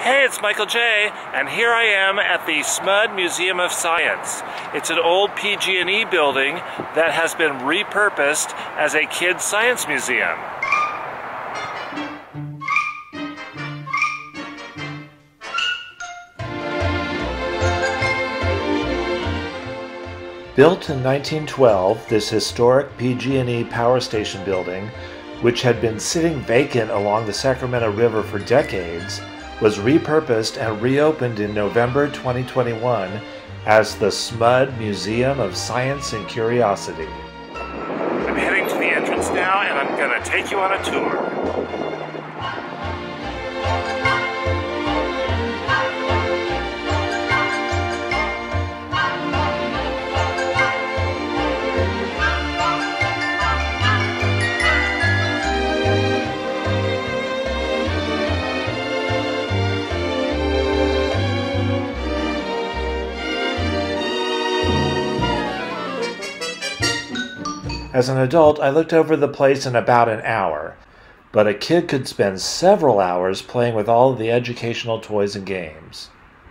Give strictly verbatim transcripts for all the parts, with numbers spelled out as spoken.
Hey, it's Michael J, and here I am at the S M U D Museum of Science. It's an old P G and E building that has been repurposed as a kids' science museum. Built in nineteen twelve, this historic P G and E power station building, which had been sitting vacant along the Sacramento River for decades, was repurposed and reopened in November twenty twenty-one as the S M U D Museum of Science and Curiosity. I'm heading to the entrance now, and I'm going to take you on a tour. As an adult, I looked over the place in about an hour, but a kid could spend several hours playing with all of the educational toys and games.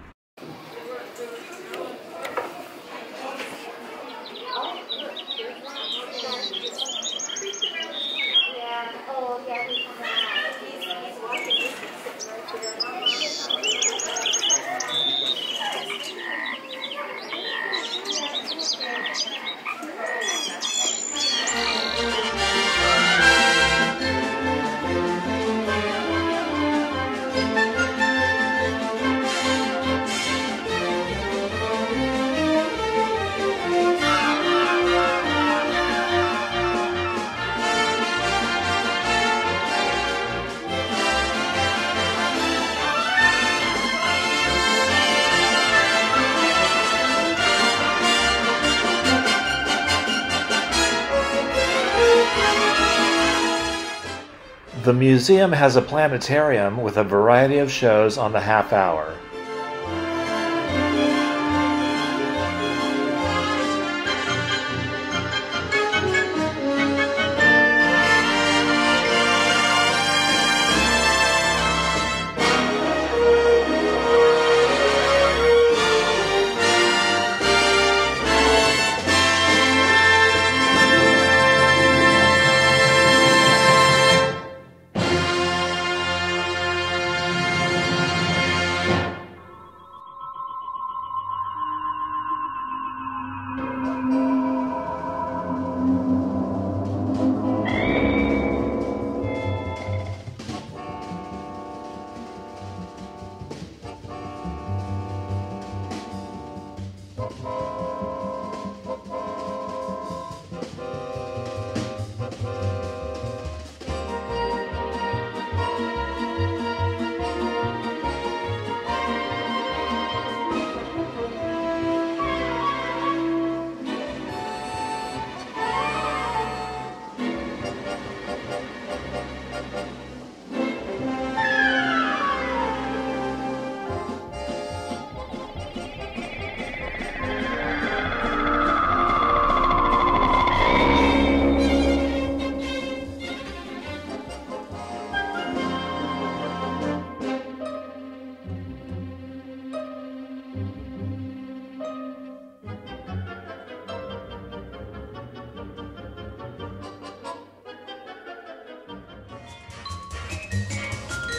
The museum has a planetarium with a variety of shows on the half hour.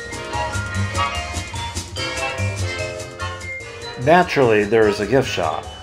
Naturally, there is a gift shop.